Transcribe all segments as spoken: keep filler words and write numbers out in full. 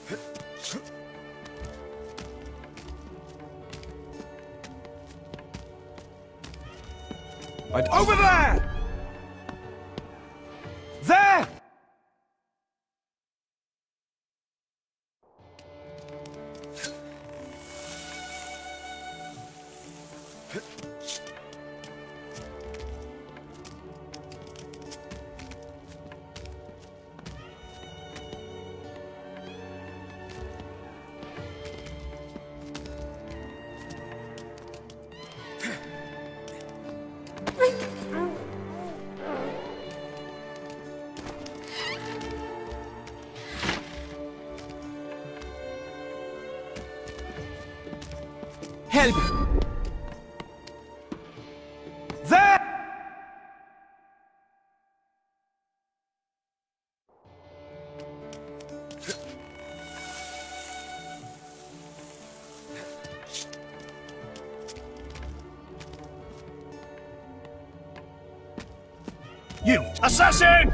I'd over there! There! Help! There! You assassin!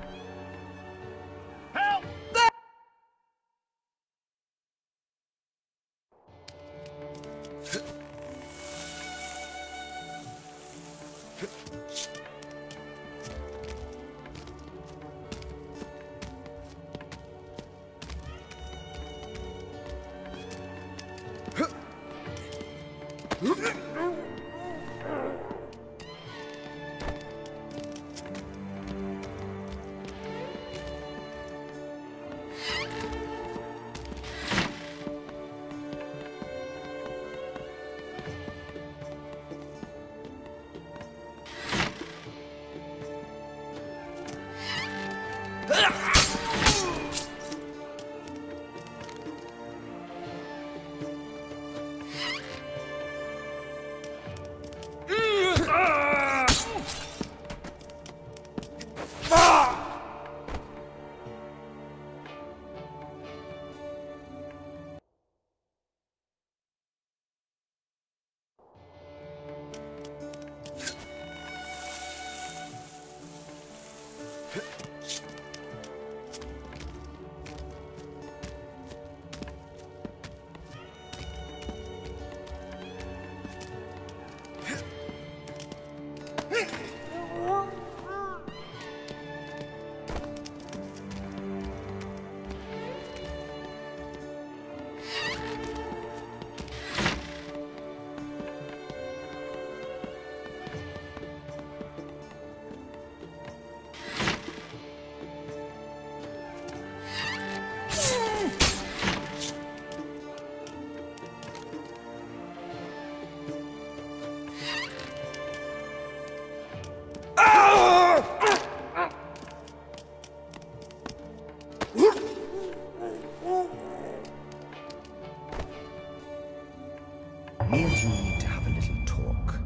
Me and you need to have a little talk.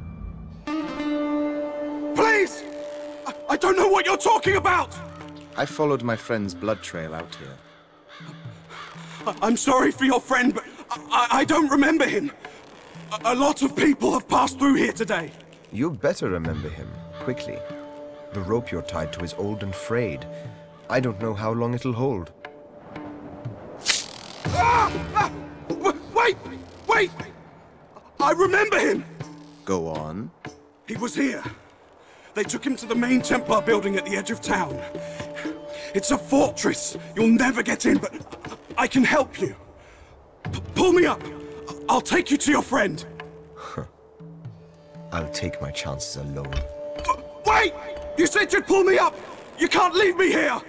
Please! I, I don't know what you're talking about! I followed my friend's blood trail out here. I, I'm sorry for your friend, but I, I don't remember him. A, a lot of people have passed through here today. You better remember him, quickly. The rope you're tied to is old and frayed. I don't know how long it'll hold. Ah! Ah! Wait! Wait! I remember him! Go on. He was here. They took him to the main Templar building at the edge of town. It's a fortress. You'll never get in, but I can help you. P- pull me up. I'll take you to your friend. I'll take my chances alone. W- wait! You said you'd pull me up! You can't leave me here!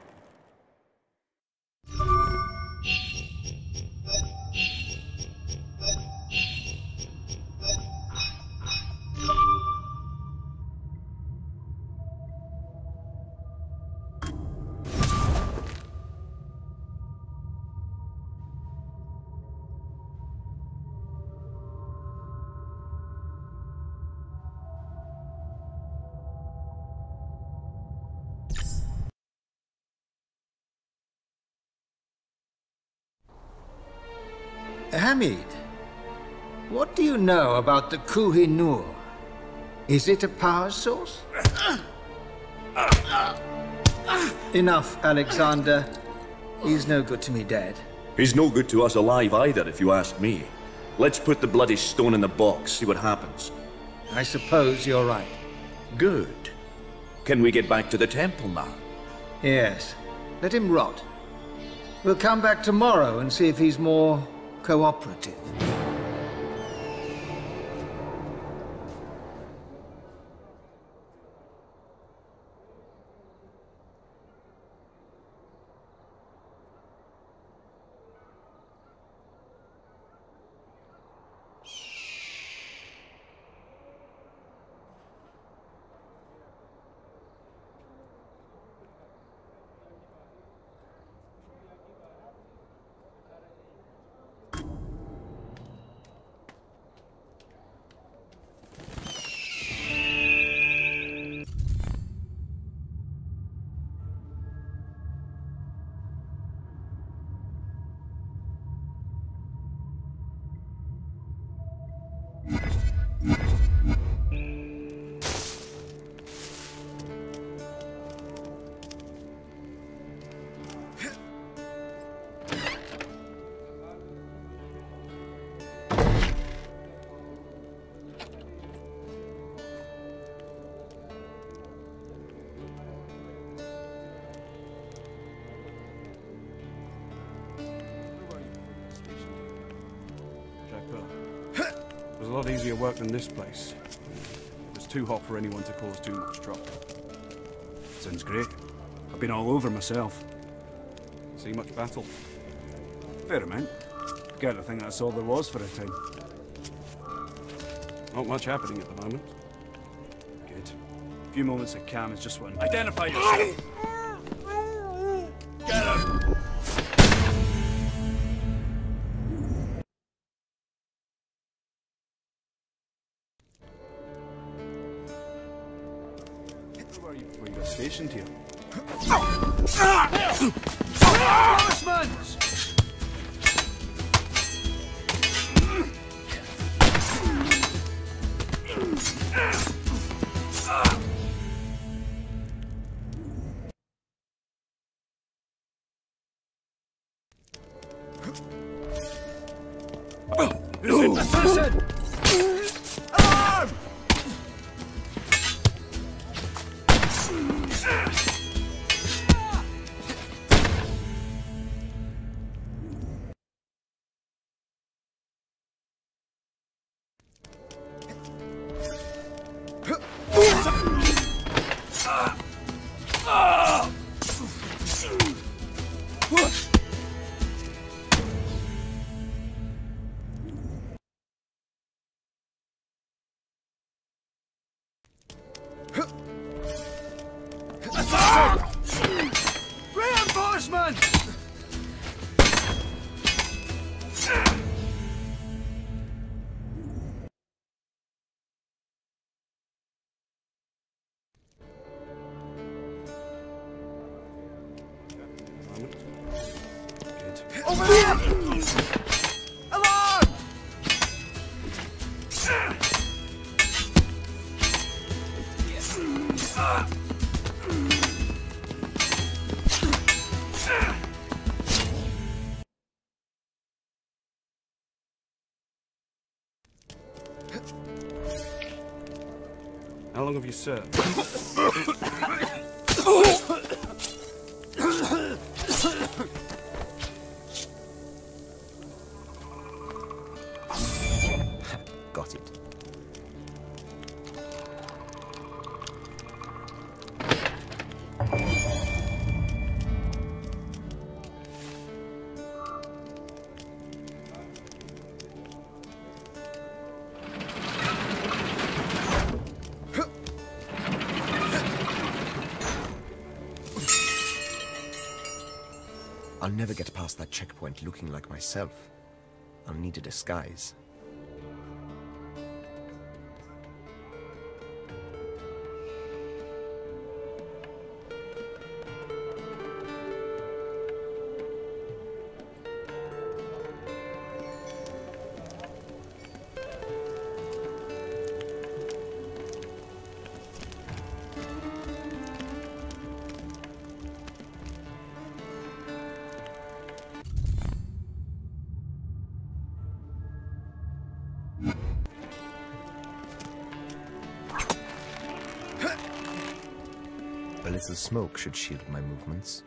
Hamid, what do you know about the Koh-i-Noor? Is it a power source? Enough, Alexander. He's no good to me dead. He's no good to us alive either, if you ask me. Let's put the bloody stone in the box, see what happens. I suppose you're right. Good. Can we get back to the temple now? Yes. Let him rot. We'll come back tomorrow and see if he's more cooperative. It was a lot easier work than this place. It was too hot for anyone to cause too much trouble. Sounds great. I've been all over myself. See much battle? Fair amount. Got to think that's all there was for a time. Not much happening at the moment. Good. A few moments of calm is just what... Identify yourself! Get him! Where are you before you got stationed here? Horsemen! Assassin! Alarm! Reinforcement! Over here! Alarm! How long have you served? Got it. I'll never get past that checkpoint looking like myself. I'll need a disguise. little smoke should shield my movements.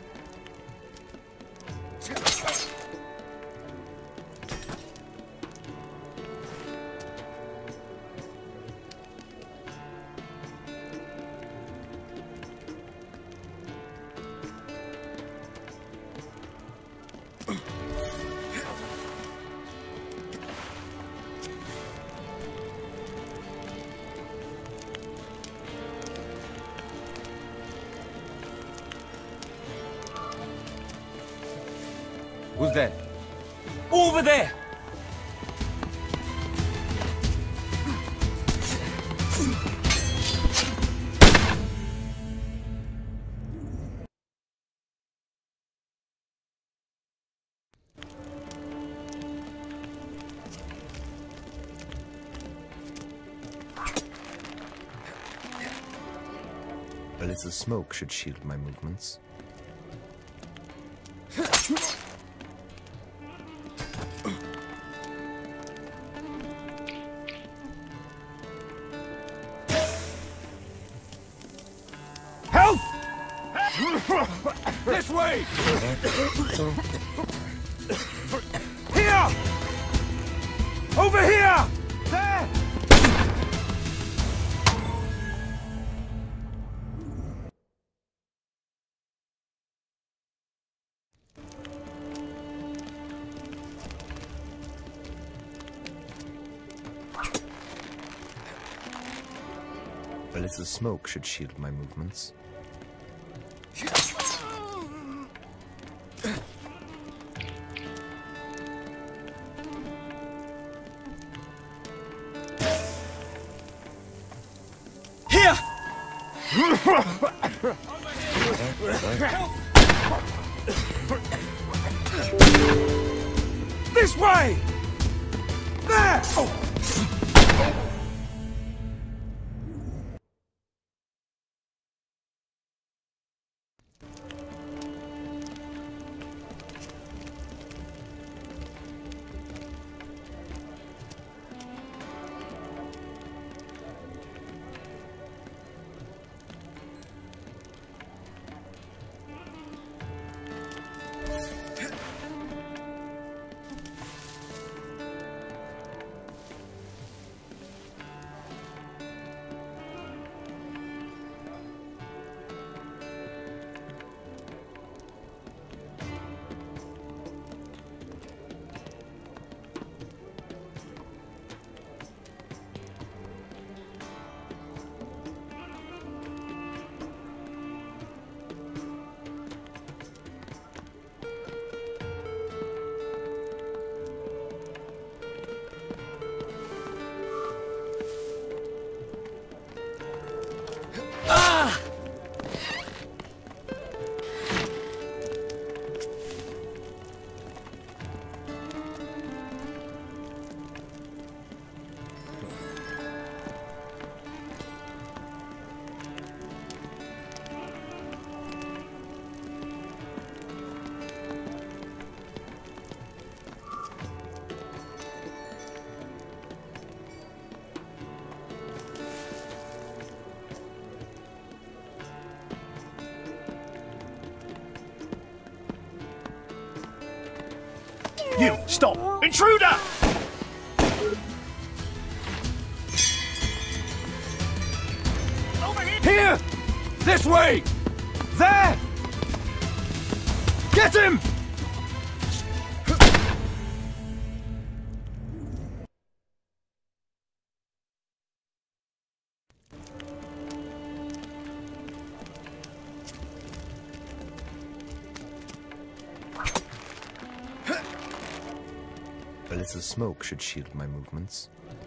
Who's there? Over there! A little smoke should shield my movements. Help! This way! Here! Over here! There! A little smoke should shield my movements. Here! This way! There! Oh. You, stop! Intruder! Over here! Here! This way! There! Get him! A little smoke should shield my movements.